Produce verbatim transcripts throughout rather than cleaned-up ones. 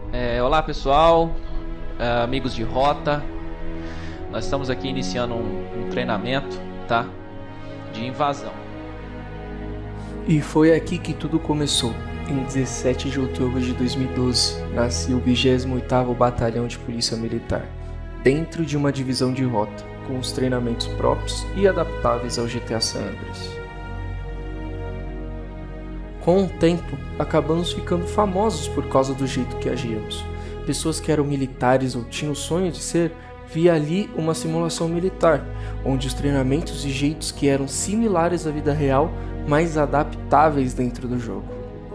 É, olá pessoal, é, amigos de rota. Nós estamos aqui iniciando um, um treinamento, tá? De invasão. E foi aqui que tudo começou. Em dezessete de outubro de dois mil e doze, nasceu o vigésimo oitavo Batalhão de Polícia Militar, dentro de uma divisão de rota, com os treinamentos próprios e adaptáveis ao G T A San Andreas. Com o tempo, acabamos ficando famosos por causa do jeito que agíamos. Pessoas que eram militares ou tinham o sonho de ser, via ali uma simulação militar, onde os treinamentos e jeitos que eram similares à vida real, mais adaptáveis dentro do jogo.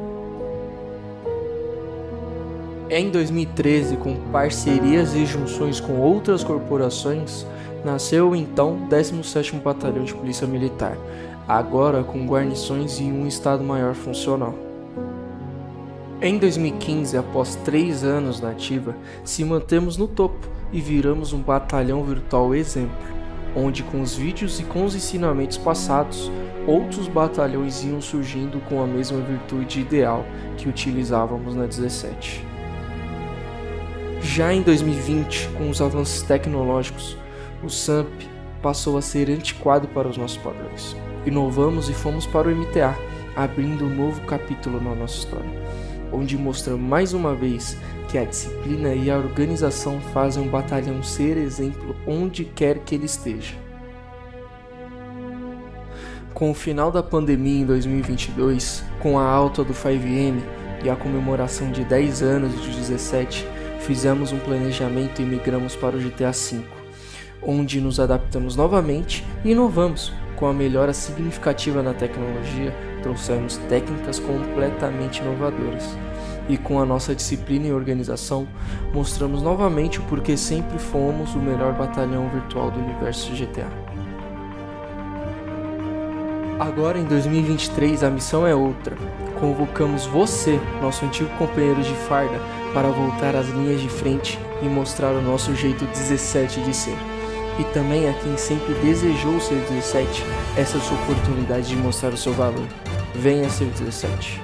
Em dois mil e treze, com parcerias e junções com outras corporações, nasceu então o décimo sétimo Batalhão de Polícia Militar, agora com guarnições e um Estado-Maior funcional. Em dois mil e quinze, após três anos na ativa, se mantemos no topo e viramos um batalhão virtual exemplo, onde com os vídeos e com os ensinamentos passados, outros batalhões iam surgindo com a mesma virtude ideal que utilizávamos na dezessete. Já em dois mil e vinte, com os avanços tecnológicos, o S A M P passou a ser antiquado para os nossos padrões. Inovamos e fomos para o M T A, abrindo um novo capítulo na nossa história, onde mostramos mais uma vez que a disciplina e a organização fazem um batalhão ser exemplo onde quer que ele esteja. Com o final da pandemia em dois mil e vinte e dois, com a alta do cinco M e a comemoração de dez anos de dezessete, fizemos um planejamento e migramos para o G T A cinco, onde nos adaptamos novamente e inovamos. Com a melhora significativa na tecnologia, trouxemos técnicas completamente inovadoras. E com a nossa disciplina e organização, mostramos novamente o porquê sempre fomos o melhor batalhão virtual do universo G T A. Agora em dois mil e vinte e três a missão é outra. Convocamos você, nosso antigo companheiro de farda, para voltar às linhas de frente e mostrar o nosso jeito dezessete de ser. E também a quem sempre desejou ser dezessete, essa é a sua oportunidade de mostrar o seu valor. Venha ser dezessete.